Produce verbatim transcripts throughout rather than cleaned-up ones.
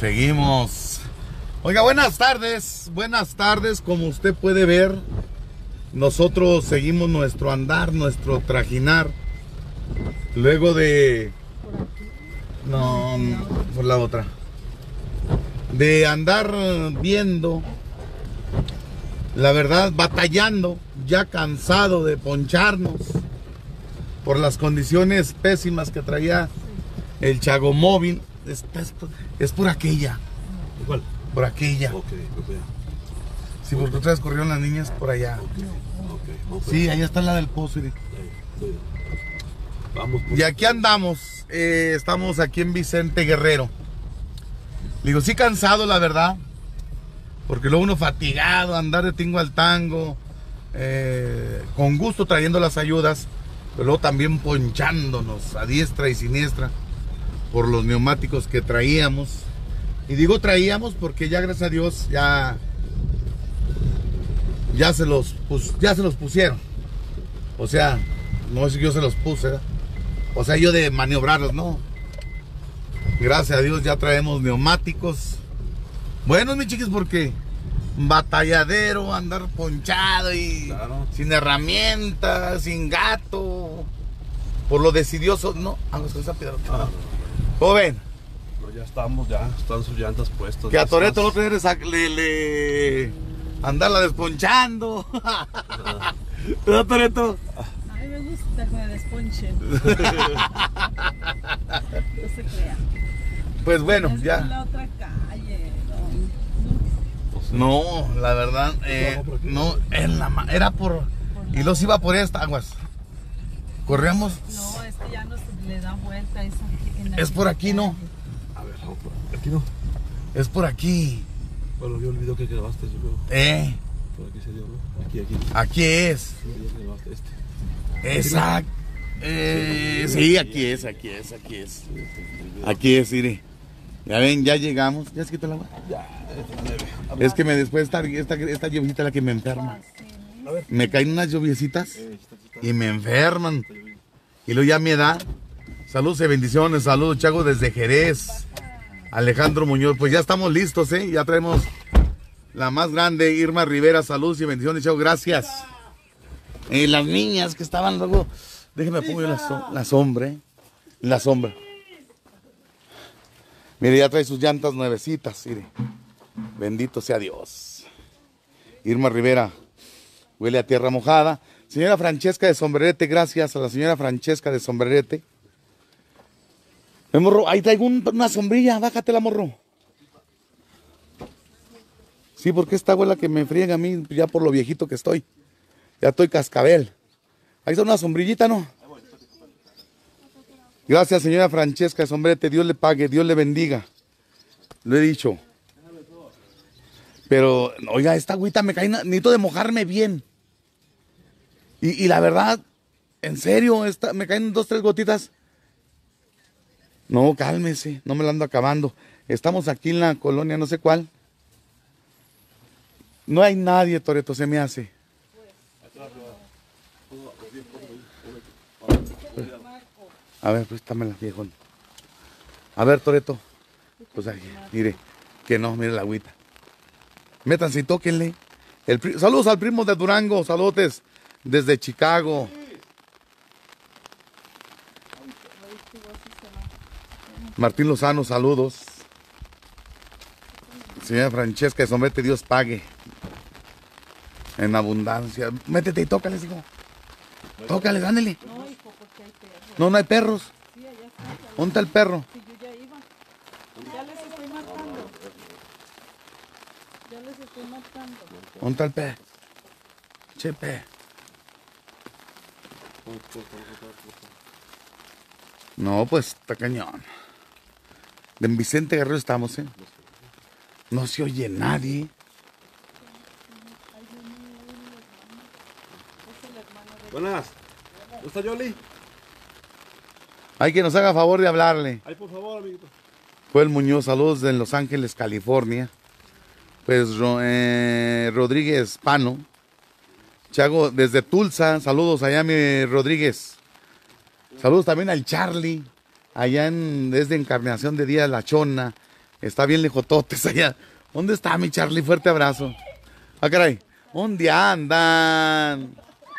Seguimos. Oiga, buenas tardes, buenas tardes. Como usted puede ver, nosotros seguimos nuestro andar, nuestro trajinar. Luego de... No, por la otra. De andar viendo, la verdad, batallando, ya cansado de poncharnos por las condiciones pésimas que traía el Chagomóvil. Es, es, es por aquella. ¿Cuál? Por aquella. Okay, okay. Sí, porque otra vez corrieron las niñas por allá. Okay, okay, okay. Sí, allá está la del pozo. Sí. Sí. Vamos. Pues. Y aquí andamos. Eh, estamos aquí en Vicente Guerrero. Digo, sí cansado, la verdad. Porque luego uno fatigado, andar de tingo al tango. Eh, con gusto trayendo las ayudas. Pero luego también ponchándonos a diestra y siniestra por los neumáticos que traíamos. Y digo traíamos porque ya, gracias a Dios, ya ya se los pus, ya se los pusieron. O sea, no es que yo se los puse, ¿verdad? O sea, yo de maniobrarlos, no. Gracias a Dios ya traemos neumáticos buenos, mis chiquis, porque batalladero, andar ponchado y claro, sin herramientas, sin gato, por lo decidioso, no, vamos con esa piedra. Ah, Joven, no, ya estamos, ya están sus llantas puestas. que a Toreto el no otro día le, le andarla desponchando. ¿Verdad, Toreto? A mí me gusta que me desponchen. No se crea. Pues bueno, Es por ya. la otra calle. No, la verdad, eh, no, en la, ma- era por, y los iba por esta, aguas. Corríamos, No, no, es que ya no se le da vuelta. Es, aquí, en la es por aquí, ¿no? A ver, vamos por aquí no. Es por aquí. Bueno, yo el video que grabaste, yo creo. Eh, Por aquí se dio, ¿no? Aquí, aquí. aquí es. El video que grabaste, este. Exacto. Eh, sí, aquí es, aquí es, aquí es. Aquí es, mire. Ya ven, ya llegamos. ¿Ya se quitó el agua? Ya, esta es la leve. Es que me después esta, esta, esta lluviecita es la que me enferma. A ver. Me caen unas lluviecitas Eh, está, está, y me enferman. está lloviendo. Y luego ya me da. Saludos y bendiciones. Saludos, Chago, desde Jerez. Alejandro Muñoz. Pues ya estamos listos, ¿eh? Ya traemos la más grande, Irma Rivera. Saludos y bendiciones, Chago. Gracias. Y las niñas que estaban luego. Déjenme pongo yo la, so la sombra, ¿eh? La sombra. Mire, ya trae sus llantas nuevecitas, mire. Bendito sea Dios. Irma Rivera, huele a tierra mojada. Señora Francesca de Sombrerete, gracias a la señora Francesca de Sombrerete. Me morro, ahí traigo un, una sombrilla, bájatela, morro. Sí, porque esta abuela que me friega a mí, ya por lo viejito que estoy. Ya estoy cascabel. Ahí está una sombrillita, ¿no? Gracias, señora Francesca de Sombrerete, Dios le pague, Dios le bendiga. Lo he dicho. Pero, oiga, esta agüita me cae, necesito de mojarme bien. Y, y la verdad, en serio, esta, me caen dos, tres gotitas. No, cálmese, no me la ando acabando. Estamos aquí en la colonia no sé cuál. No hay nadie, Toreto, se me hace. A ver, préstamela, viejón. A ver, Toreto. Pues aquí, mire, que no, mire la agüita. Métanse y tóquenle. El pri- saludos al primo de Durango, saludos desde Chicago. Martín Lozano, saludos. Señora Francesca de Sombrete, Dios pague. En abundancia. Métete y tócales, hijo. Tócales, ándale. No, hijo, porque hay perros. No, no hay perros. Sí, allá está. ¿Dónde está el perro? Sí, yo ya iba. Ya les estoy marcando. Ya les estoy marcando. ¿Dónde está el pe? Chepe. No, pues está cañón. De en Vicente Guerrero estamos, ¿eh? No se oye nadie. Buenas. ¿Dónde está Yoli? Hay que nos haga favor de hablarle. Ay, por favor, amiguito. Fue el Muñoz, saludos de Los Ángeles, California. Pues Ro- eh, Rodríguez Pano. Chago, desde Tulsa, saludos allá, mi Rodríguez. Saludos también al Charlie, allá en, desde Encarnación de Díaz La Chona. Está bien lejototes allá. ¿Dónde está mi Charlie? Fuerte abrazo. Ah, caray. ¿Dónde andan?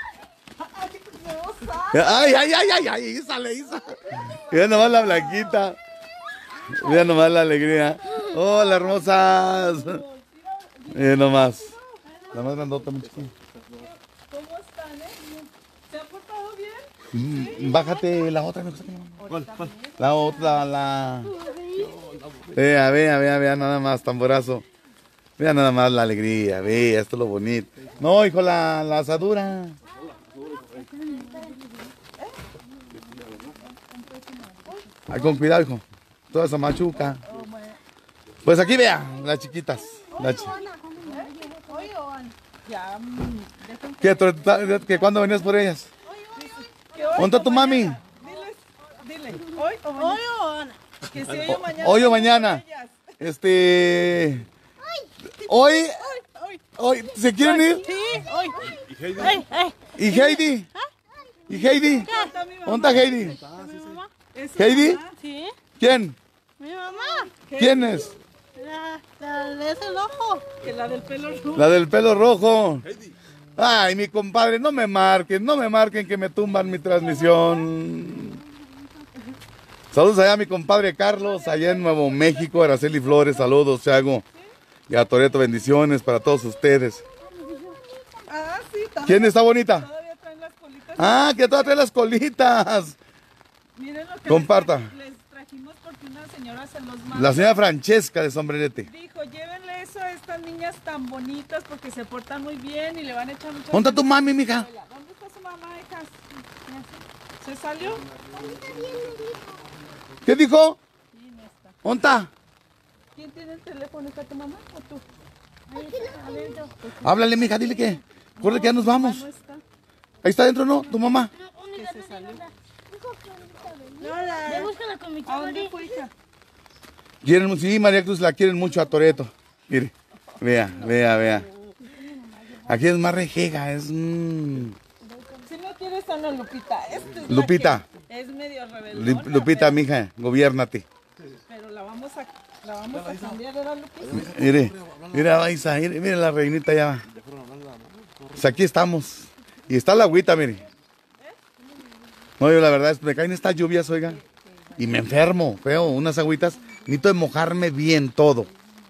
Ay, ay, ay, ay, ay, Isa, Isa. Mira nomás la blanquita. Mira nomás la alegría. Hola, hermosas. Mira nomás. La más grandota, mi chiquilla. ¿Cómo están, eh? ¿Se han portado bien? Mm, Bájate la otra. ¿Cuál? ¿Cuál? La otra, la... Vea, vea, vea, vea, nada más, tamborazo. Vea nada más la alegría, vea, esto es lo bonito. No, hijo, la, la asadura. Ay, con cuidado, hijo. Toda esa machuca. Pues aquí vea, las chiquitas. Las chi- Ya, mm, dejen ¿Qué, tú- que cuándo venías por ellas? que hoy ¿Dónde está tu o mami? mañana. Diles, dile, hoy o mañana. Hoy o mañana. Que si hoy o mañana. Hoy o mañana. ellas. Este... Hoy, Hoy. hoy, ¿se quieren ir? Sí, hoy. ¿Y Heidi? Ay, ay. ¿Y Heidi? ¿Y Heidi? ¿Dónde está mi mamá? ¿Dónde está Heidi? ¿Es su ¿Heidi? mamá? Sí. ¿Quién? Mi mamá, ¿Quién es? la, la de ese ojo. Que la del pelo rojo. La del pelo rojo. Heidi. Ay, mi compadre, no me marquen, no me marquen que me tumban mi transmisión. Saludos allá a mi compadre Carlos, allá en Nuevo México, Araceli Flores, saludos, Chago. Y a Toreto, bendiciones para todos ustedes. Ah, sí, todavía, ¿Quién está bonita? todavía traen las colitas. Ah, que todavía trae las colitas. Miren lo que Comparta. Les, les trajimos porque una señora se los mandó. La señora Francesca de Sombrerete. Dijo, llévenle eso a estas niñas tan bonitas porque se portan muy bien y le van a echar muchas ¿Dónde está tu mami, mija? escuela. ¿Dónde está su mamá, hijas? ¿Se salió? ¿Qué dijo? Sí, no está. ¿Dónde está? ¿Quién tiene el teléfono? ¿Está tu mamá o tú? Háblale, mija, dile que. Corre que ya nos vamos. No está. Ahí está adentro, ¿no? Tu mamá. Que se salió. Ve, búscala con mi ¿A dónde chavalí. fue, hija? Quieren, sí, María Cruz la quieren mucho a Toreto. Mire, vea, vea, vea. Aquí es más rejega, es... mm, Si no quieres a la Lupita. Esta es la Lupita. que es medio Lu- rebeldona. Lupita, mija, gobiérnate. Pero, pero la vamos a, la vamos a cambiar, ¿verdad, Lupita? Mire, mira, Isa, mire, mire la reinita ya. Pues aquí estamos. Y está la agüita, mire. No, yo la verdad es que me caen estas lluvias, oiga. Y me enfermo, feo, unas agüitas. Necesito de mojarme bien todo.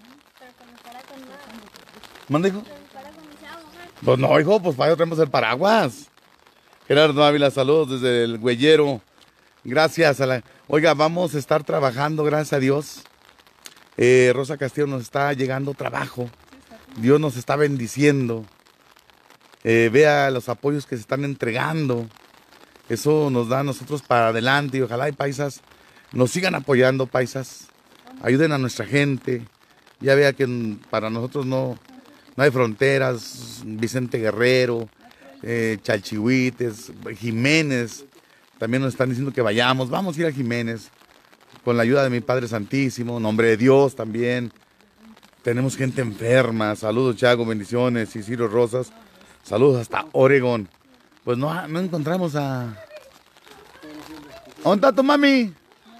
¿Manda, hijo? Pues no, hijo, pues para eso traemos el paraguas. Gerardo Ávila, saludos desde el Güellero. Gracias a la... Oiga, vamos a estar trabajando, gracias a Dios. Eh, Rosa Castillo nos está llegando trabajo. Dios nos está bendiciendo. Eh, vea los apoyos que se están entregando. Eso nos da a nosotros para adelante y ojalá y paisas nos sigan apoyando, paisas. Ayuden a nuestra gente. Ya vea que mm, para nosotros no, no hay fronteras. Vicente Guerrero, eh, Chalchihuites, Jiménez. También nos están diciendo que vayamos. Vamos a ir a Jiménez. Con la ayuda de mi Padre Santísimo. Nombre de Dios también. Tenemos gente enferma. Saludos, Chago, bendiciones. Y Ciro Rosas. Saludos hasta Oregón. Pues no, no encontramos a... ¿Dónde está tu mami?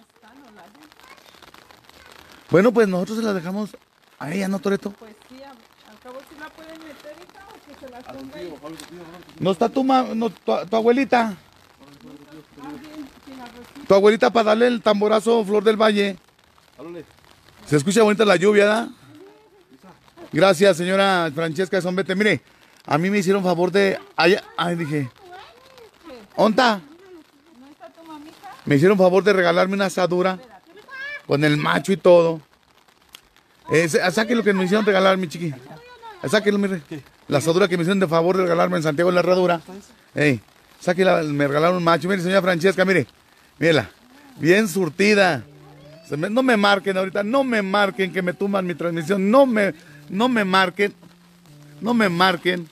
Bueno, pues nosotros se la dejamos a ella, ¿no, Toreto? Pues sí, a- al cabo si la pueden meter, hija, o que se la ponga ahí. ¿No está tu, ma... no, tu, tu abuelita? Ah, bien, sin arrocito. Tu abuelita para darle el tamborazo Flor del Valle. Háblale. Se escucha bonita la lluvia, ¿verdad? Gracias, señora Francesca de Sombrete. Mire, a mí me hicieron favor de... Ay, ay dije... ¿Dónde está? ¿No está tu mamita? Me hicieron favor de regalarme una asadura con el macho y todo. Eh, saque lo que me hicieron regalar, mi chiqui. Sáquelo, mire. La asadura que me hicieron de favor de regalarme en Santiago de la Herradura. Ey, sáquela, me regalaron un macho. Mire, señora Francesca, mire. Mírela. Bien surtida. Se me- no me marquen ahorita, no me marquen que me tumban mi transmisión. No me, no me marquen. No me marquen.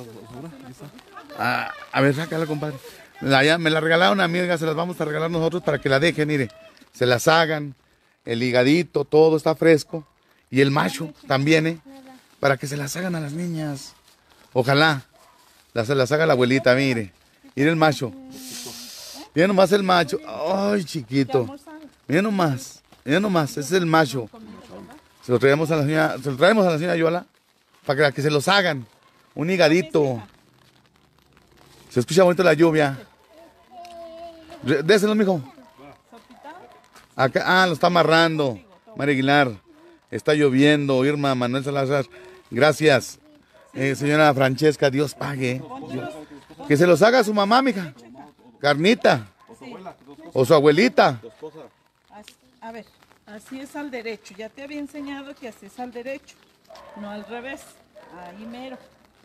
Ah, a ver, sácala, compadre. La- ya me la regalaron a mí, oiga, se las vamos a regalar nosotros para que la dejen, mire. Se las hagan. El higadito, todo está fresco. Y el macho también, ¿eh? Para que se las hagan a las niñas. Ojalá. La- se las haga la abuelita, mire. Mire el macho. Mira nomás el macho. Ay, chiquito. Mira nomás. Mira nomás. Ese es el macho. Se lo traemos a la señora, se lo traemos a la señora Yola para que, que se los hagan. Un higadito. Se escucha bonito la lluvia. Re- Déselo, mijo. Acá, ah, lo está amarrando. María Aguilar. Está lloviendo. Irma, Manuel Salazar. Gracias. Eh, señora Francesca, Dios pague. Que se los haga su mamá, mija. Carnita. O su abuelita. Así- a ver, así es al derecho. Ya te había enseñado que así es al derecho, no al revés. Ahí mero.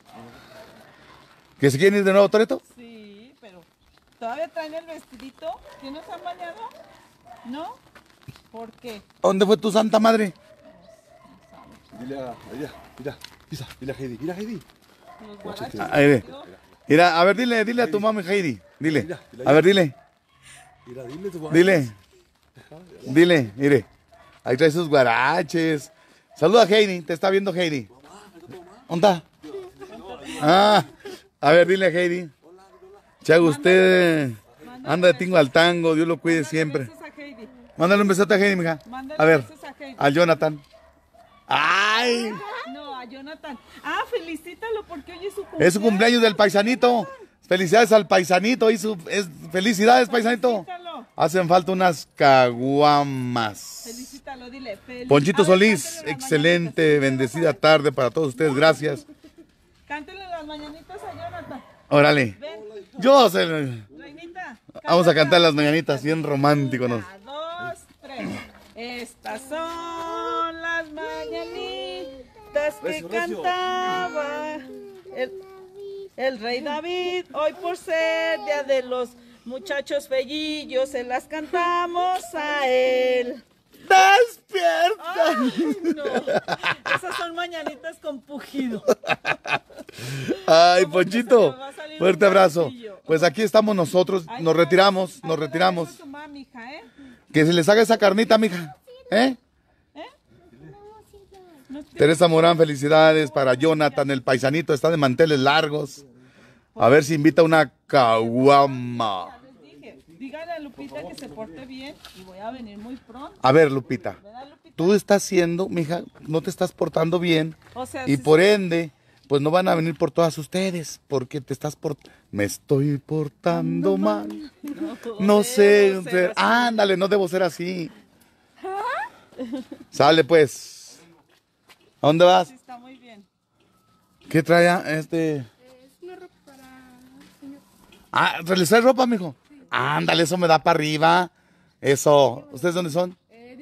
¿Que se quieren ir de nuevo, Toreto? Sí, pero todavía traen el vestidito. ¿Que no se han bañado? ¿No? ¿Por qué? ¿Dónde fue tu santa madre? Dile a ella, mira, Isa, dile a Heidi, mira Heidi. Los guaraches. Ahí ve. Mira, a ver, dile, dile a tu mamá, Heidi. Dile. A ver, dile. Mira, dile tu mamá. Dile. Dile, mire. Ahí trae sus guaraches. Saluda a Heidi, te está viendo Heidi. ¿Dónde está? Ah, a ver, dile a Heidi. Chago, usted anda de tingo al tango, Dios lo cuide siempre. Besos a Heidi. Mándale un besote a Heidi, mija. Mándale A ver, besos a Heidi. a Jonathan. ¡Ay! No, a Jonathan. Ah, felicítalo porque hoy es su cumpleaños. Es su cumpleaños del paisanito. Felicidades al paisanito. Y su, es, felicidades, paisanito. Felicítalo. Hacen falta unas caguamas. Felicítalo, dile. Feliz- Ponchito A ver, Solís, cántale las excelente, mañanitas. bendecida tarde para todos ustedes. Gracias. Cántale las mañanitas a Jonathan. Órale. Ven, Yo sé. reinita. Vamos a cantar las mañanitas, bien romántico, ¿no? Una, dos, tres. Estas son las mañanitas que Recio, recio. cantaba el, el rey David. Hoy por ser día de los muchachos fellillos, se las cantamos a él. ¡Despierta! Ay, no. Esas son mañanitas con pujido. Ay, Como que Ponchito, se me va a salir fuerte un abrazo. galillo. Pues aquí estamos nosotros, Ay, nos no, retiramos, ay, nos no, retiramos. eso es tu mami, hija, ¿eh? Que se les haga esa carnita, mija. ¿Eh? No te- Teresa Morán, felicidades para Jonathan, el paisanito, está de manteles largos. A ver si invita una caguama. les dije, dígale a Lupita que se porte bien y voy a venir muy pronto, A ver, Lupita, ¿verdad, Lupita? tú estás siendo, mija, no te estás portando bien. O sea, Y sí- por ende, pues no van a venir por todas ustedes, porque te estás por... Me estoy portando mal. No sé, debo ser así. ándale, no debo ser así. Sale pues. ¿A dónde vas? Sí, está muy bien. ¿Qué trae ah, este? Ah, ¿les trae ropa, mijo? Ándale, eso me da para arriba. Eso. ¿Ustedes dónde son?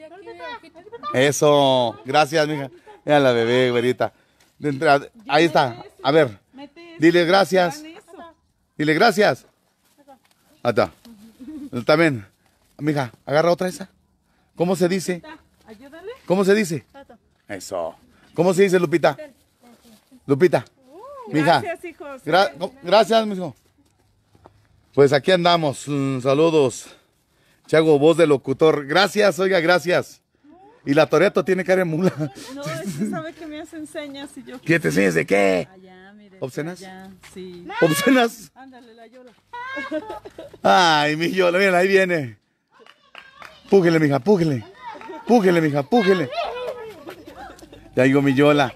Eso. Gracias, mija. Mira la bebé, güerita. De entrada- Ahí está. A ver. Mete eso, Dile gracias. hagan eso. Dile gracias. Ahí está. También. Mija, agarra otra esa. ¿Cómo se dice? Lupita, ayúdale. ¿Cómo se dice? Eso. ¿Cómo se dice, Lupita? Lupita. Mija. Gracias, hijos. Gra- gracias, mijo. Pues aquí andamos. Mm, saludos. Chago, voz de locutor. Gracias, oiga, gracias. Y la Toreto tiene cara de mula. No, es que sabe que me hace enseñas y yo... ¿Qué te enseñas de qué? Allá, mire. ¿Obscenas? Allá, sí. ¿Obscenas? Ándale, la Yola. Ay, mi Yola, mira, ahí viene. Pújele, mija, pújele. Pújele, mija, pújele. Ya digo, mi Yola.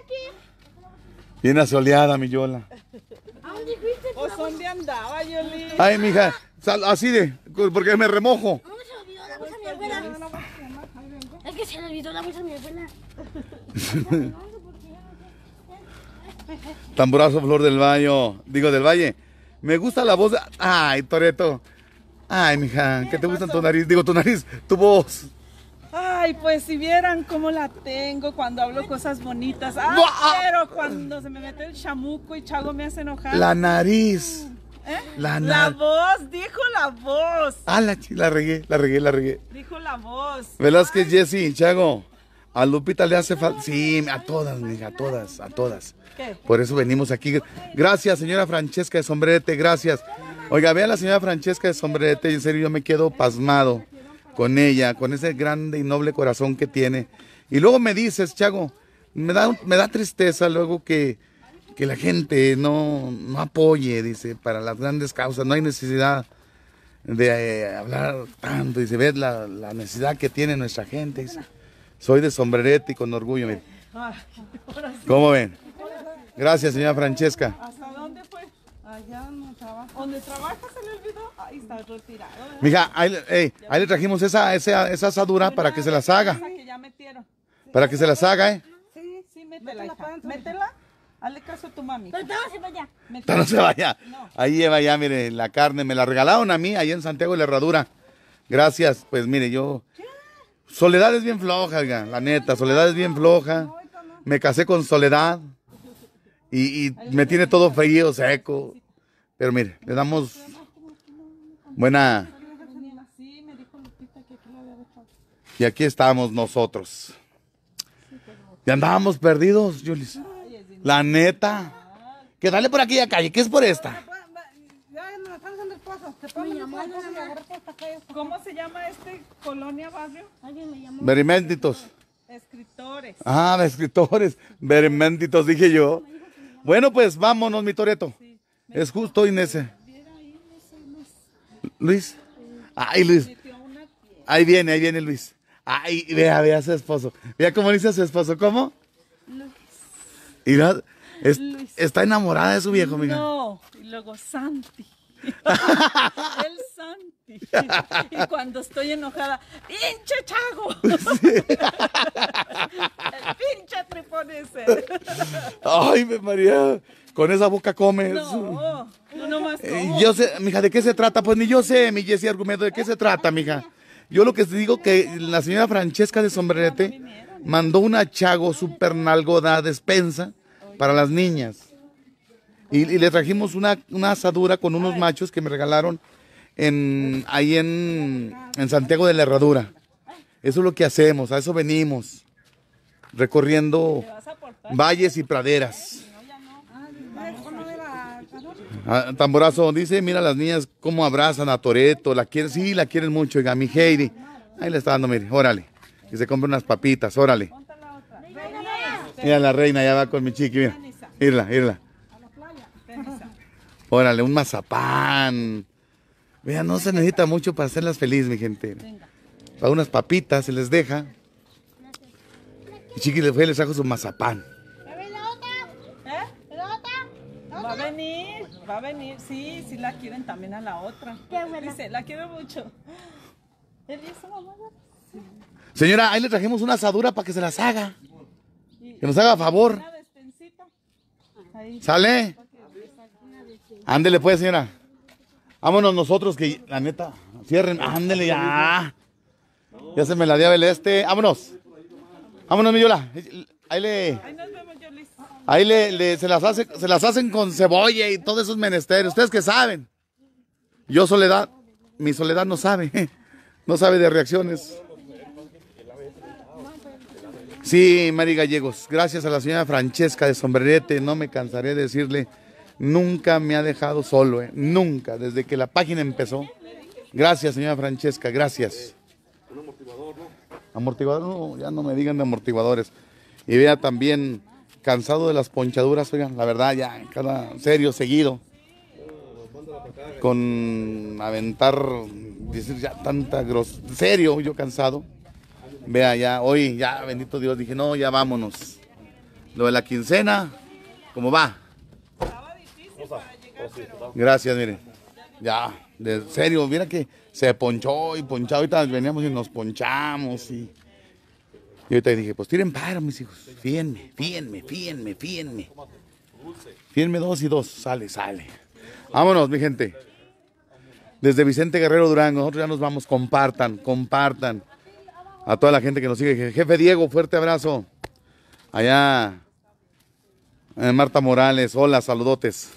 Bien asoleada, mi Yola. ¿O dónde andaba, Yoli? Ay, mija, sal- así de, porque me remojo. ¿Cómo se le olvidó la bolsa a mi abuela? Es que se le olvidó la bolsa a mi abuela. Tamborazo, Flor del Valle. Digo, del Valle. Me gusta la voz de... Ay, Toreto. Ay, mija, que te gusta tu nariz. Digo, tu nariz, tu voz. Ay, pues si vieran cómo la tengo cuando hablo cosas bonitas. Ay, ¡Buah! pero cuando se me mete el chamuco y Chago me hace enojar. La nariz. ¿Eh? La La nariz. voz, dijo la voz. Ah, la, chi- la regué, la regué, la regué. Dijo la voz. Velázquez, Jessy, Chago. A Lupita le hace falta. Sí, a todas, mija, a todas, a todas. ¿Qué? Por eso venimos aquí. Gracias, señora Francesca de Sombrerete, gracias. Oiga, vea a la señora Francesca de Sombrerete, en serio, yo me quedo pasmado con ella, con ese grande y noble corazón que tiene. Y luego me dices, Chago, me da, me da tristeza luego que, que la gente no, no apoye, dice, para las grandes causas. No hay necesidad de eh, hablar tanto, dice, ves la, la necesidad que tiene nuestra gente, dice. Soy de Sombrerete y con orgullo, miren. Ay, ahora sí. ¿Cómo ven? Gracias, señora Francesca. ¿Hasta dónde fue? Allá donde trabaja. ¿Dónde trabaja se le olvidó? Ahí está retirado. ¿verdad? Mija, ahí, le- ey, ahí le trajimos esa, esa, esa asadura para que se las haga. Esa que ya metieron. Para que se las haga, ¿eh? Sí, sí, métela, hija. Métela. Hazle caso a tu mami. Pero todo se vaya. No, no se vaya. No. Ahí lleva ya, mire, la carne. Me la regalaron a mí, ahí en Santiago de la Herradura. Gracias. Pues mire, yo... Soledad es bien floja, oiga, la neta. Soledad es bien floja. Me casé con Soledad. Y, y me tiene todo frío, seco. Pero mire, le damos buena... Sí, me dijo Lupita que aquí la había dejado. Y aquí estamos nosotros. Y andábamos perdidos, Julis. La neta. Que dale por aquella calle, ¿qué es por esta? Me llamó alguien a agarrar por esta calle. ¿Cómo se llama este colonia barrio? Alguien me llamó. Veriménditos. Escritores. Ah, de escritores. Veriménditos, dije yo. Bueno, pues vámonos, mi Toreto. Es justo, Inés. Luis. Ay, Luis. Ahí viene, ahí viene Luis. Ay, vea, vea a su esposo. Vea cómo dice a su esposo. ¿Cómo? Mira, es- está enamorada de su viejo, mija. No, y luego Santi. El Santi. Y cuando estoy enojada, ¡pinche Chago! El pinche tripón ese. Ay, mi María. Con esa boca comes. No, no nomás Eh, como. yo sé, mija, ¿de qué se trata? Pues ni yo sé, mi Jessy Argumedo, ¿de qué se trata, mija? Yo lo que te digo que la señora Francesca de Sombrerete mandó una Chago super nalgoda despensa para las niñas. Y, y le trajimos una, una asadura con unos machos que me regalaron en, ahí en, en Santiago de la Herradura. Eso es lo que hacemos, a eso venimos. Recorriendo valles y praderas. Ah, Tamborazo dice, mira las niñas cómo abrazan a Toreto, la quieren, sí, la quieren mucho, oiga, mi Heidi. Ahí le está dando, mire, órale, que se compre unas papitas, órale. Mira la reina, ya va con mi chiqui, mira, irla, irla. Órale, un mazapán. Vean, no se necesita mucho para hacerlas felices, mi gente. Para unas papitas se les deja. Y chiqui le fue y les trajo su mazapán. ¿Eh? Va a venir, va a venir. Sí, sí la quieren también a la otra. Qué buena. Dice, la quiero mucho. Él dice, mamá. Señora, ahí le trajimos una asadura para que se las haga. Que nos haga favor. Una despensita. Ahí. ¿Sale? Ándele pues, señora. Vámonos nosotros que la neta, cierren. Ándele ya. Ya se me la dio el este. Vámonos. Vámonos, mi Yola. Ahí le, Ahí nos vemos, Yolis. ahí le, le- se las hace, se las hacen con cebolla y todos esos menesteres. Ustedes que saben. Yo Soledad, mi Soledad no sabe. No sabe de reacciones. Sí, Mari Gallegos, gracias a la señora Francesca de Sombrerete, no me cansaré de decirle, nunca me ha dejado solo, eh, nunca, desde que la página empezó. Gracias, señora Francesca, gracias. Un amortiguador, ¿no? Amortiguador, no, ya no me digan de amortiguadores. Y vea también, cansado de las ponchaduras, oigan, la verdad, ya, cada serio, seguido. Con aventar, decir ya tanta gros... Serio, yo cansado. Vea, ya, hoy, ya, bendito Dios, dije, no, ya vámonos. Lo de la quincena, ¿cómo va? Gracias, miren. Ya, de serio, mira que se ponchó y ponchado. Ahorita veníamos y nos ponchamos. Y, y ahorita dije, pues tiren paro, mis hijos. Fíenme, fíenme, fíenme, fíenme. Fíenme dos y dos, sale, sale. Vámonos, mi gente. Desde Vicente Guerrero Durango, nosotros ya nos vamos. Compartan, compartan. A toda la gente que nos sigue. Jefe Diego, fuerte abrazo. Allá, eh, Marta Morales, hola, saludotes.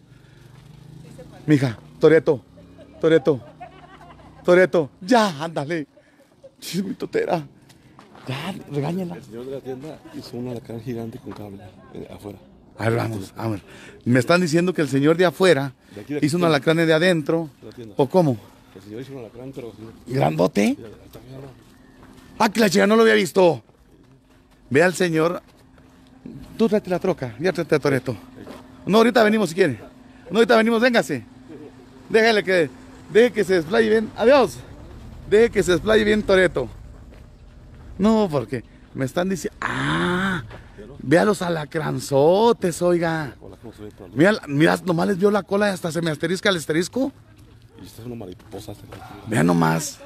Mija, Toreto, Toreto, Toreto, ya, ándale. Sí, mi totera. Ya, regáñela. El señor de la tienda hizo un alacrán gigante con cable eh, afuera. A ver, vamos, a ver. Me están diciendo que el señor de afuera De aquí, de aquí, hizo un alacrán de adentro. de la tienda. ¿O cómo? El señor hizo un alacrán, pero... ¿Grandote? Mira, hasta mira, no. Ah, que la chica no lo había visto. Ve al señor. Tú tráete la troca, ya tráete a Toreto. No, ahorita venimos si quiere. No, ahorita venimos, véngase. Déjale que, deje que se desplaye bien. Adiós. Deje que se desplaye bien Toreto. No, porque me están diciendo... ¡Ah! Vea los alacranzotes, oiga. Mira, mira, nomás les vio la cola y hasta se me asterisca el asterisco. Y esta es una mariposa. Vea nomás.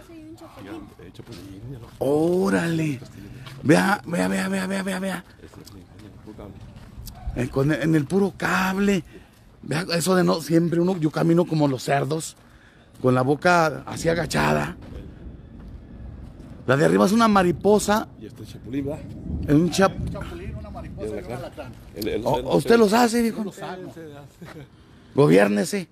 Órale. Vea, vea, vea, vea, vea, vea, vea. En, con- en el puro cable. Vea, eso de no, siempre uno, yo camino como los cerdos, con la boca así agachada. La de arriba es una mariposa, Y este chapulín, ¿verdad? en un chap... Y el alacrán. El- el- O- el- o usted los hace, dijo. Gobiérnese.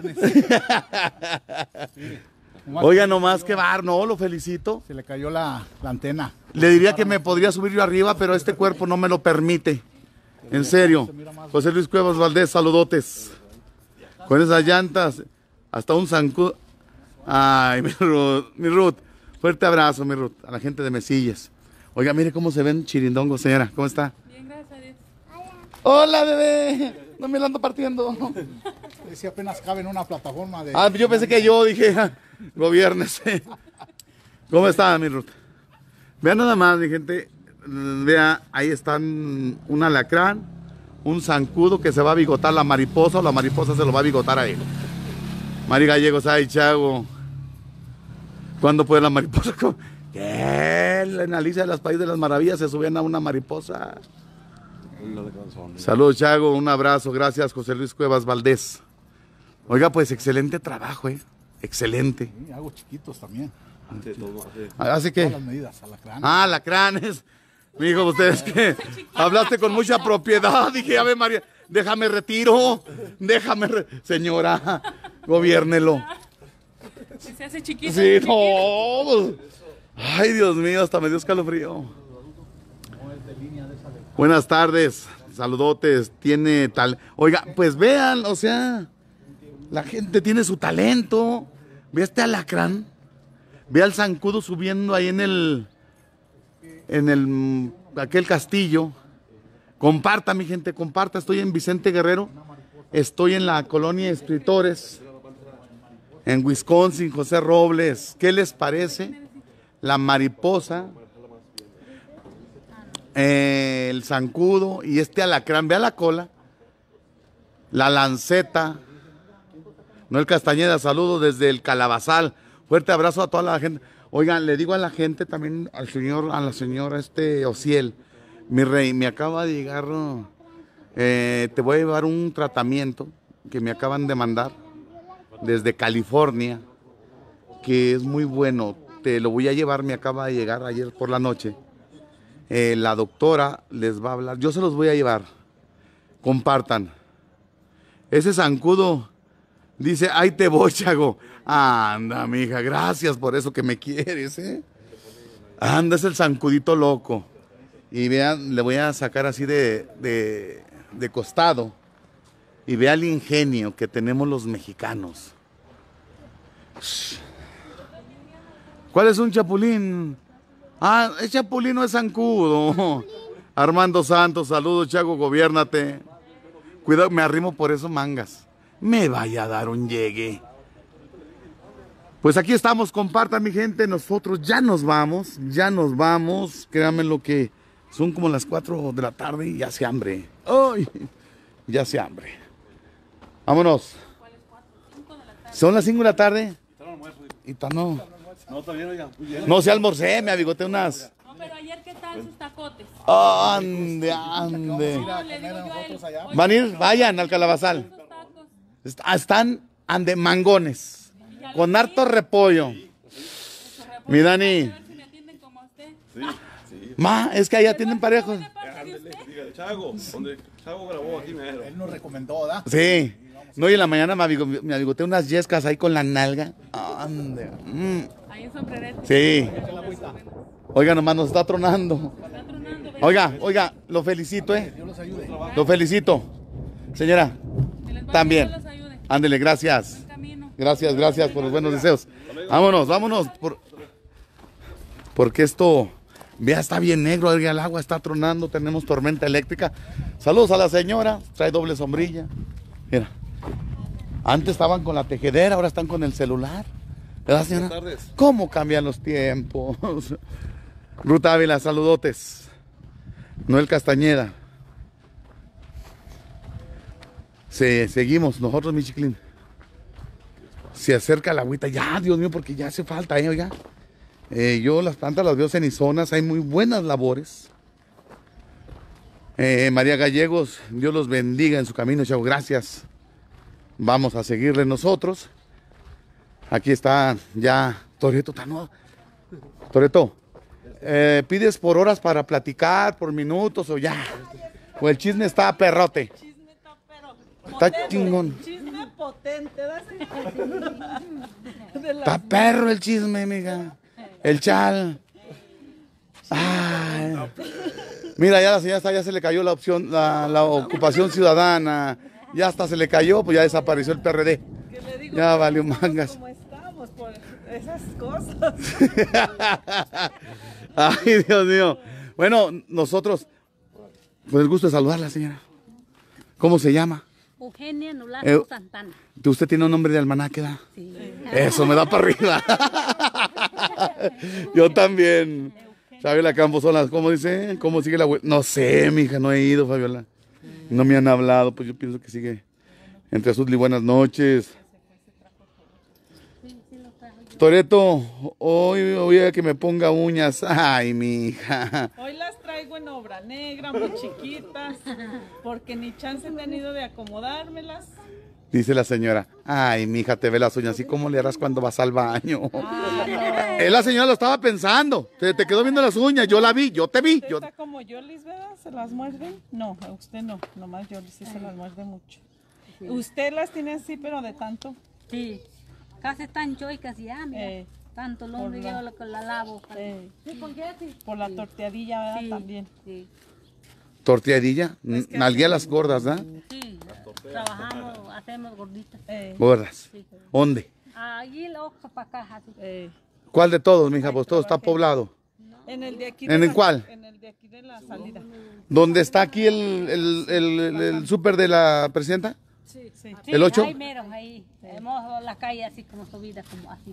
Oiga, nomás que bar, no, lo felicito. Se le cayó la, la antena. Le diría que me podría subir yo arriba, pero este cuerpo no me lo permite. En serio. José Luis Cuevas Valdés, saludotes. Con esas llantas, hasta un zancudo. Ay, mi Ruth, mi Ruth. Fuerte abrazo, mi Ruth, a la gente de Mesillas. Oiga, mire cómo se ven chirindongos, señora. ¿Cómo está? Bien, gracias a Dios. Hola, bebé. No me la ando partiendo. Si apenas cabe en una plataforma de... Ah, yo pensé que yo dije, ja, gobiérnese. ¿Cómo está, mi Ruth? Vean nada más, mi gente. Vea, ahí están un alacrán, un zancudo que se va a bigotar la mariposa, o la mariposa se lo va a bigotar a él. Mari Gallegos, ay, Chago. ¿Cuándo puede la mariposa? ¿Qué? En Alicia de las Países de las Maravillas se subían a una mariposa. Saludos, Chago, un abrazo, gracias, José Luis Cuevas Valdés. Oiga, pues excelente trabajo, ¿eh? Excelente. Sí, hago chiquitos también. Sí, todo, sí. Así Todas que... las medidas, alacrán. Ah, alacranes. Mi hijo, ustedes que hablaste con mucha propiedad. Dije, a ver, María, déjame retiro. Déjame, re- señora, gobiérnelo. Si se hace chiquito. Sí, no. pues, Ay, Dios mío, hasta me dio escalofrío. Buenas tardes, saludotes. Tiene tal. Oiga, pues vean, o sea, la gente tiene su talento. Ve este alacrán. Ve al zancudo subiendo ahí en el. En el. mm, aquel castillo. Comparta, mi gente, comparta. Estoy en Vicente Guerrero. Estoy en la colonia Escritores. En Wisconsin, José Robles. ¿Qué les parece? La mariposa, eh, el zancudo y este alacrán. Vea la cola, la lanceta, Noel Castañeda, saludos desde el Calabazal. Fuerte abrazo a toda la gente. Oigan, le digo a la gente también, al señor, a la señora este Ociel, mi rey, me acaba de llegar, eh, te voy a llevar un tratamiento que me acaban de mandar desde California, que es muy bueno. Te lo voy a llevar, me acaba de llegar ayer por la noche. Eh, la doctora les va a hablar, yo se los voy a llevar. Compartan. Ese zancudo dice, ahí te voy, Chago. Anda, mija, gracias por eso que me quieres, ¿eh? Anda, es el zancudito loco. Y vean, le voy a sacar así de, de, de costado. Y vea el ingenio que tenemos los mexicanos. ¿Cuál es un chapulín? Ah, es chapulín, no es zancudo. Armando Santos, saludos, Chago, gobiérnate. Cuidado, me arrimo por eso mangas. Me vaya a dar un llegue. Pues aquí estamos, compartan, mi gente. Nosotros ya nos vamos, ya nos vamos. Créanme lo que son como las cuatro de la tarde y ya se hambre. ¡Ay! Ya se hambre. Vámonos. Son las cinco de la tarde. Y ta- no. No, está bien, oiga, muy bien. No se almorcé, me abigoté unas. No, pero ayer, ¿qué tal sus tacotes? Ande, ande. No, le digo yo a él. Oye, Van a ir, vayan al Calabazal. esos tacos. Est- Están ande mangones. Con harto repollo. Mi Dani. A ver si me atienden como a usted. Ma, es que allá tienen parejos. ¿De parte de usted? Dígale, Chago, donde Chago grabó aquí, me Él nos recomendó, ¿verdad? Sí. No, y en la mañana me, abigo- me abigoté unas yescas ahí con la nalga. Ande. Mm. Ahí en sombrerete. Sí. Oiga, nomás nos está tronando. Está tronando. ¿verdad? Oiga, oiga, lo felicito, ¿eh? Dios los ayude. Lo felicito. Señora, Que les vaya también. bien, Dios los ayude. Ándele, gracias. Buen camino. Gracias, gracias por los buenos deseos. Vámonos, vámonos. Por... Porque esto, vea, está bien negro, oiga, el agua está tronando, tenemos tormenta eléctrica. Saludos a la señora, trae doble sombrilla. Mira, antes estaban con la tejedera, ahora están con el celular. ¿Verdad, señora? Buenas tardes. ¿Cómo cambian los tiempos? Ruth Ávila, saludotes. Noel Castañeda. Se, seguimos, nosotros, mi chiquilín. Se acerca la agüita, ya, Dios mío, porque ya hace falta, eh, oiga. Eh, yo las plantas las veo cenizonas, hay muy buenas labores. Eh, María Gallegos, Dios los bendiga en su camino, chavo, gracias. Vamos a seguirle nosotros. Aquí está ya Toreto, no. Toreto, eh, ¿pides por horas para platicar, por minutos o ya? O el chisme está perrote. Chisme está pero Está potente, chingón. Chisme potente, ¿das? De las- Está perro el chisme, mija. El chal. Ay. Mira, ya la señora está, ya se le cayó la opción, la, la ocupación ciudadana. Ya hasta se le cayó, pues ya desapareció el P R D. que le digo Ya que valió estamos mangas. como estamos por esas cosas. Ay, Dios mío. Bueno, nosotros, pues el gusto de saludarla, señora. ¿Cómo se llama? Eugenia Nolasco Eh, Santana. ¿Usted tiene un nombre de almanaque, da? Sí. Eso me da para arriba. Yo también. Fabiola Campos, hola, ¿cómo dice? ¿Cómo sigue la abuela? No sé, mija, no he ido, Fabiola. No me han hablado, pues yo pienso que sigue. Entre Azul y buenas noches. Toreto, hoy voy a que me ponga uñas. Ay, mija. Hoy las traigo en obra negra, muy chiquitas, porque ni chance han tenido de acomodármelas. Dice la señora. Ay, mija, te ve las uñas. ¿Y cómo le harás cuando vas al baño? Ah, no. Eh, la señora lo estaba pensando. Te, te quedó viendo las uñas. Yo la vi, yo te vi. ¿Usted Yo... está como Yolis, verdad? ¿Se las muerden? No, a usted no, nomás Yolis sí se las muerde mucho. Usted las tiene así, pero de tanto. Sí. Casi tan choicas ya, mira. Eh, Tanto lo por hombre la- yo lo que la lavo. eh, Sí, ¿con qué así? por la torteadilla, ¿verdad? Sí, También. Sí. Tortilladilla. Es que Nalgué a las gordas, ¿da? Sí. Trabajamos, hacemos gorditas. Eh, Gordas. Sí. ¿Dónde? Allí el ojo para acá, así. eh, ¿Cuál de todos, mija? Pues todo está poblado. en el de aquí. ¿En de el la- cuál? En el de aquí de la salida. ¿Dónde está aquí el, el, el, el- el súper de la presidenta? Sí, sí. Sí, ¿El ocho? Ahí mero, ahí. Hemos la calle así como subida, como así.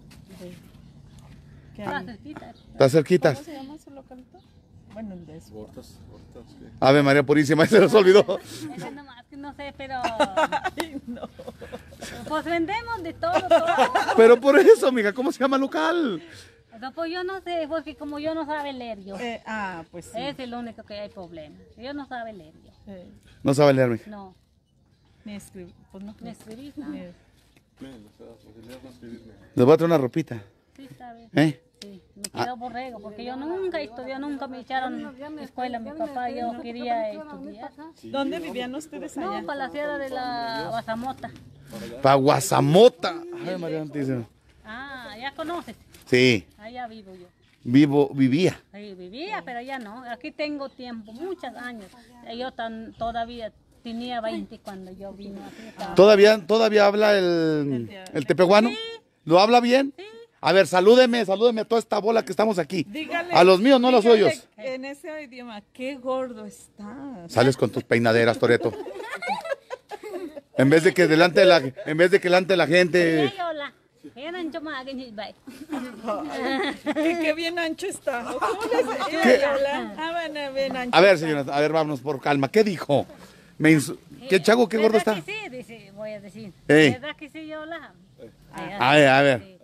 ¿Qué Está hay? cerquita. Está cerquitas. ¿Cómo se llama ese localito? Bueno, el de eso. Hortas, hortas, ¿qué? Ave María Purísima, se nos olvidó. Ese nomás que no sé, pero Ay, no. pues vendemos de todo, todo. Pero por eso, mija, ¿cómo se llama el local? No, pues yo no sé, porque como yo no sabe leer yo. Eh, ah, pues sí. Ese es lo único que hay problema. Yo no sabe leer yo. Eh, No sabe leer, mija. No, ni escribir. Pues no. ni escribir, no. Ni- Les voy a traer una ropita. Sí, está bien. ¿Eh? Sí, me quedo borrego, porque yo nunca estudié, nunca me echaron a escuela. Mi papá, yo quería estudiar. ¿Dónde vivían ustedes allá? No, para la sierra de la Basamota. Pa' Guasamota. Ave María Santísima. Ah, ya conoces. Sí, Allá vivo yo. vivo, vivía. Ahí vivía, pero ya no. Aquí tengo tiempo, muchos años. Yo tan, todavía tenía veinte cuando yo vine aquí. estaba- ¿Todavía, todavía habla el, el tepehuano? ¿Lo habla bien? A ver, salúdeme, salúdeme a toda esta bola que estamos aquí. Dígale, A los míos, no a los dígale suyos. En ese idioma, qué gordo estás. Sales con tus peinaderas, Toreto. En vez de que delante de la, en vez de que delante de la gente. Ya, hola. Eran yo más que ni ve. Que qué bien ancho está. ¿Cómo le dice? ¿Qué? Hola. Ah, bueno, bien ancho. A ver, señora, a ver, vámonos por calma. ¿Qué dijo? Me insu- ¿Qué chago, qué gordo está? ¿Verdad que sí? Dice, voy a decir. Ey. ¿Verdad que sí, yo la? A ver, a ver.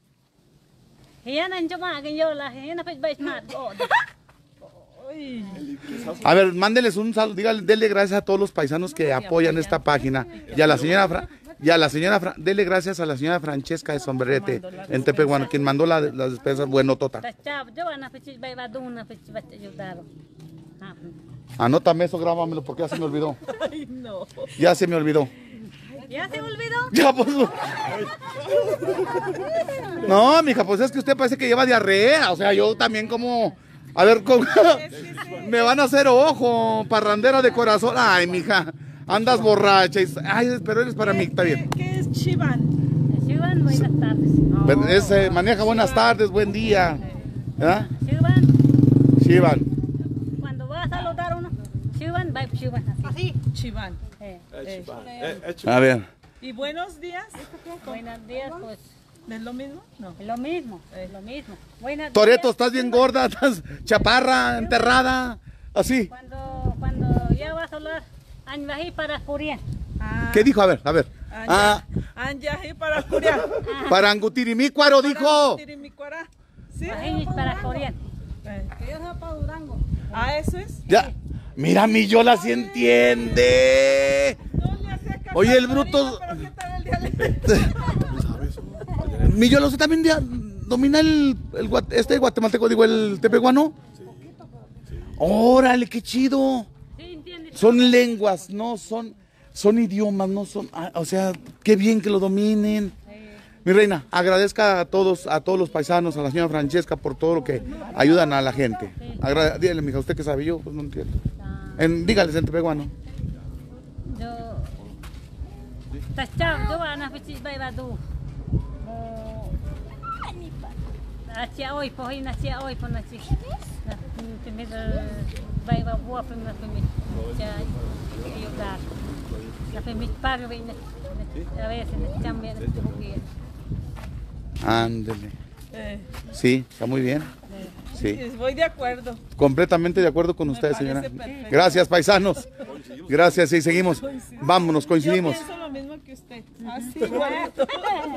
Eran yo más que yo la. Eran pues vais más. Ay, A ver, mándeles un saludo, dígale, denle gracias a todos los paisanos que apoyan esta página. Y a la señora, Fra- y a la señora, Fra- denle gracias a la señora Francesca de Sombrerete, en Tepehuano, quien mandó la- las despensas, bueno, tota. Tachab, yo van a fichar, vai va duna, fichar, va a ayudar. Ah, Anótame eso, grábamelo, porque ya se me olvidó. ay, no. Ya se me olvidó. ¿ya se olvidó? Ya, pues. No, mija, pues es que usted parece que lleva diarrea. O sea, yo también como. A ver, con... me van a hacer ojo, parrandera de corazón. Ay, mija, andas borracha. y- Ay, pero eres para mí, está bien. ¿Qué, qué es Chivan? Shivan, buenas tardes. Pero es, eh, maneja buenas tardes, buen día. ¿Ah? Shivan, Shivan. cuando va a saludar uno, Shivan, va Shivan, así. Chivan. Eh, Eh, Eh, eh, A ver. Y buenos días. buenos días, pues. ¿Es lo mismo? No. Es lo mismo, es lo mismo. Buenas Toreto, días. ¿estás bien gorda? ¿Estás chaparra, enterrada? Así. Cuando, cuando ya vas a hablar, anbají para Corea. Ah, ¿Qué dijo? A ver, a ver. Ah, Anja, Anjaji para Corea. para Angutirimícuaro dijo. Tirimicuara. ¿Sí? Bají para Corea. Eh. Que yo soy para Durango. Ah, eso es. Ya. Mira, mi Yola sí entiende. No le hacía caso Oye, al el bruto- marido, pero ¿qué tal el dialecto? Mi Yola, ¿usted también dia- domina el, el gua- este guatemalteco, digo, el tepehuano? Órale, qué chido. ¿Sí entiendes? Son lenguas, no son, son idiomas, no son, ah, o sea, qué bien que lo dominen. Mi reina, agradezca a todos, a todos los paisanos, a la señora Francesca por todo lo que ayudan a la gente. Agra- dígale, mija, usted que sabe, yo pues no entiendo. En, dígales en tepehuano. Yo... Tachao, yo van a fichis baibadu. Achia hoy, po hoy nachia hoy, po nachi. Na primero baiba buah primero primero. Ya ayudar. La primera pago viene. A veces ne cambia de buguía. Ándele. Eh, Sí, está muy bien. Sí. sí, voy de acuerdo. Completamente de acuerdo con usted, parece señora. perfecto. Gracias, paisanos. Gracias, sí, seguimos. Vámonos, Yo coincidimos. pienso lo mismo que usted. Así, igualito.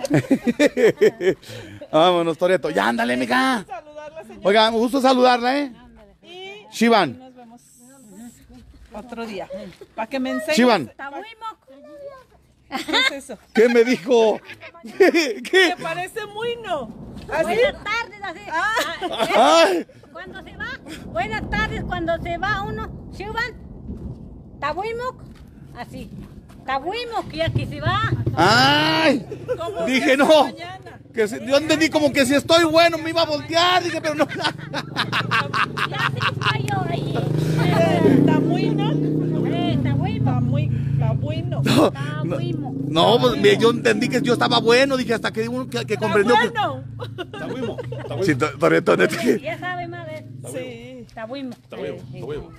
Vámonos, Toreto. Ya, ándale, mija. Saludarla, señora. Oiga, me gusta saludarla, ¿eh? Y Shivan. nos vemos otro día. Para que me enseñes. Shivan, ¿Qué es eso? ¿qué me dijo? ¿Qué? ¿Qué? Me parece muy no. Así. Buenas tardes, así. Ah, Ay, Cuando se va, buenas tardes, cuando se va uno, Shuban, Tabuimok, así, Tabuimok, y aquí se va. ay. como Dije, que no. mañana. Que si- yo entendí como que si estoy bueno me iba a voltear. Dije, pero no. Ya se cayó ahí. Eh, Está muy no. Eh, Tabuimok, Está muy, está bueno. Tabuimok. No, pues mire, yo entendí que yo estaba bueno. Dije, hasta que uno que, que Está comprendió que. bueno. Está bueno, está bueno. Sí, To- Toreto, neta que- Ya sabe más de Sí. Tabuimok. Está bueno, está bueno.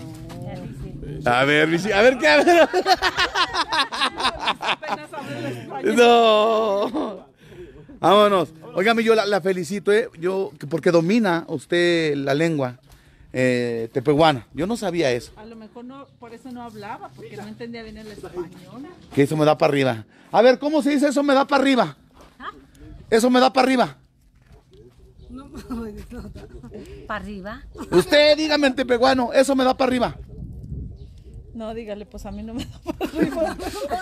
A ver, Richie, a ver qué. A ver. Apenas hablo el español. No. Vámonos. Oiga, yo la, la felicito, ¿eh? Yo, que- porque domina usted la lengua eh, tepehuana. Yo no sabía eso. A lo mejor no, por eso no hablaba, porque no entendía bien el español. Que eso me da para arriba. A ver, ¿cómo se dice eso me da para arriba? Eso me da para arriba. Para arriba. Usted dígame en tepehuano, eso me da para arriba. No, dígale, pues a mí no me da para arriba.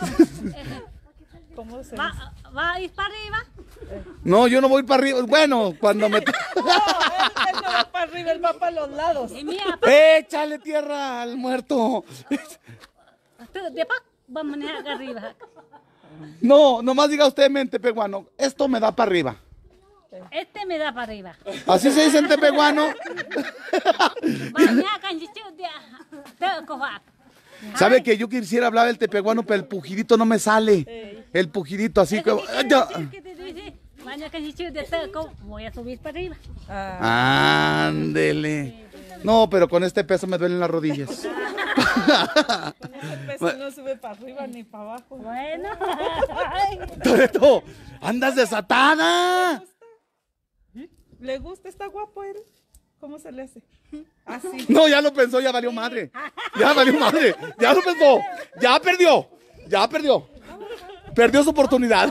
¿Cómo se dice? ¿Va, va a ir para arriba? No, yo no voy para arriba. Bueno, cuando me... No, él, él no va para arriba, él va para los lados. Y mía, Échale tierra al muerto. de pa, vamos a manejar arriba. No, nomás diga usted en tepehuano, esto me da para arriba. Este me da para arriba. Así se dice en tepehuano. Mañana can chichu dia, te cojac. ¿Sabe que yo quisiera hablar del tepehuano, pero el pujidito no me sale? El pujidito así Eso como... que quiere decir, ¿qué te dice? Mañana can chichu dia te co, voy a subir para arriba. Ah, Ándele. No, pero con este peso me duelen las rodillas. con ese peso no sube para arriba ni para abajo. Bueno. Toreto, andas desatada. ¿Le gusta? ¿Está guapo él? ¿Cómo se le hace? Así. No, ya lo pensó, ya valió madre. Ya valió madre. Ya lo pensó. Ya perdió. Ya perdió. Perdió su oportunidad.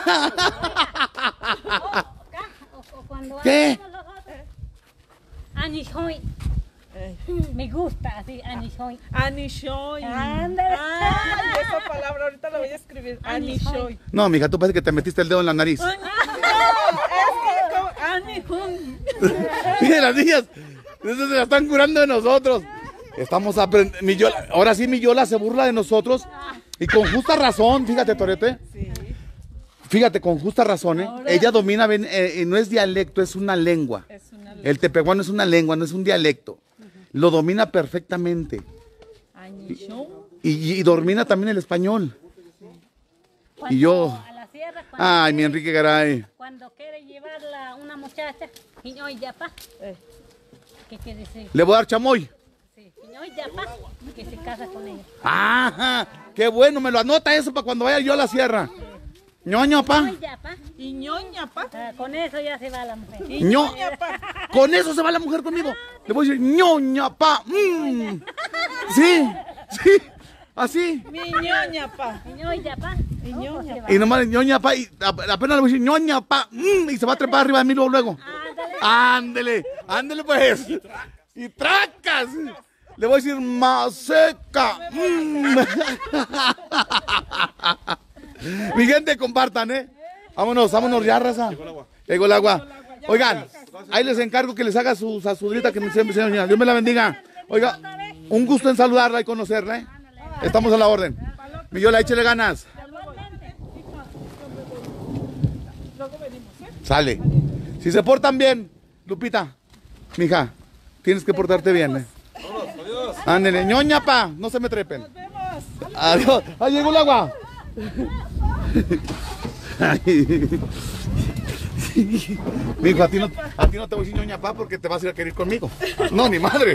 O, o cuando ¿Qué? hablamos nosotros, Anishoy. Eh. Me gusta así, Anishoy. Anishoy. Ándale. Ay, esa palabra ahorita la voy a escribir. Anishoy. No, mija, tú parece que te metiste el dedo en la nariz. No, es que como Anihun. Mire, las niñas, eso se la están curando de nosotros. Estamos aprendiendo. Ahora sí, mi Yola se burla de nosotros. Y con justa razón, fíjate, Torete. Sí. Fíjate, con justa razón, ¿eh? Ella domina, bien, eh, no es dialecto, es una lengua. Es una El tepehuano es una lengua, no es un dialecto. Lo domina perfectamente. Anishoy. Y, y domina también el español. Cuando Y yo- a la sierra, cuando Ay, mi quiere- Enrique Garay. Cuando quiere llevarla una muchacha, Piñoy Yapa, Eh. ¿qué quiere decir? Le voy a dar chamoy. Sí, Piñoy Yapa, que se casa con ella. Ajá, qué bueno, me lo anota eso para cuando vaya yo a la sierra. ñoña, pa. Ay, ya, pa. Y ñoña, pa. Ah, con eso ya se va la mujer. Y ño. ñoña, pa. Con eso se va la mujer conmigo. Le voy a decir ñoña, pa. Mm. Sí, sí, así. Mi ñoña, pa. Y no, ya, pa. Y ñoña. Y nomás ñoña, pa. Y apenas le voy a decir ñoña, pa. Mm. Y se va a trepar arriba de mí luego. luego. Ándele, ándele pues. Y tracas. Le voy a decir maseca. Mm. Mi gente, compartan, ¿eh? Vámonos, vámonos ya, raza. Llegó el agua. Oigan, ahí les encargo que les haga su sasudrita que me siempre se Dios me la bendiga. Oiga, un gusto en saludarla y conocerla, ¿eh? Estamos a la orden. Millola, échele ganas. Sale. Si se portan bien, Lupita, mija, tienes que portarte bien, ¿eh? Ándele, ñoña, pa, no se me trepen. Adiós. Ahí llegó el agua. Mijo, a ti, no, a ti no te voy a decir ñoña, pa, porque te vas a ir a querer conmigo. No, ni madre.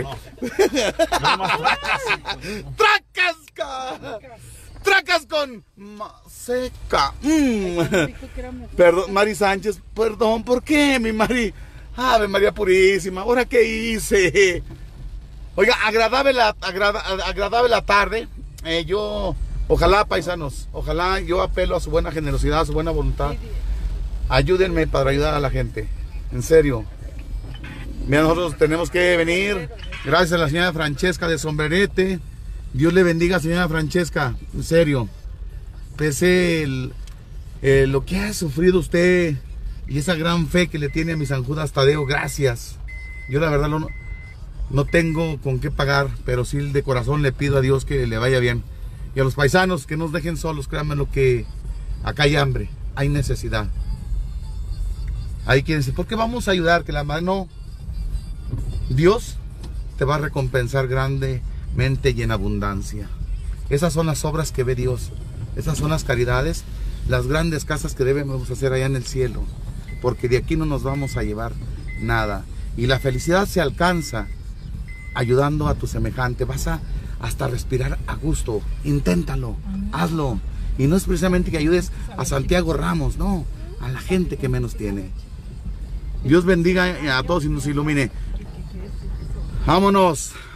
¡Tracasca! Tracas con maseca. Mm. Perdón, Mari Sánchez, perdón, ¿por qué, mi Mari? Ave María Purísima, ¿ahora qué hice? Oiga, agradable la, agrada, agradable la tarde. Eh, yo, ojalá, paisanos, ojalá yo apelo a su buena generosidad, a su buena voluntad. Ayúdenme para ayudar a la gente, en serio. Mira, nosotros tenemos que venir, gracias a la señora Francesca de Sombrerete. Dios le bendiga, señora Francesca, en serio. Pese el, el, lo que ha sufrido usted y esa gran fe que le tiene a mi San Judas Tadeo, gracias. Yo la verdad no, no tengo con qué pagar, pero sí de corazón le pido a Dios que le vaya bien. Y a los paisanos que no nos dejen solos, créanme lo que acá hay hambre, hay necesidad. Hay quien dice, ¿por qué vamos a ayudar? Que la madre no. Dios te va a recompensar grandemente y en abundancia. Esas son las obras que ve Dios. Esas son las caridades, las grandes casas que debemos hacer allá en el cielo. Porque de aquí no nos vamos a llevar nada. Y la felicidad se alcanza ayudando a tu semejante. Vas a hasta respirar a gusto. Inténtalo, hazlo. Y no es precisamente que ayudes a Santiago Ramos, no, a la gente que menos tiene. Dios bendiga a todos y nos ilumine. Vámonos.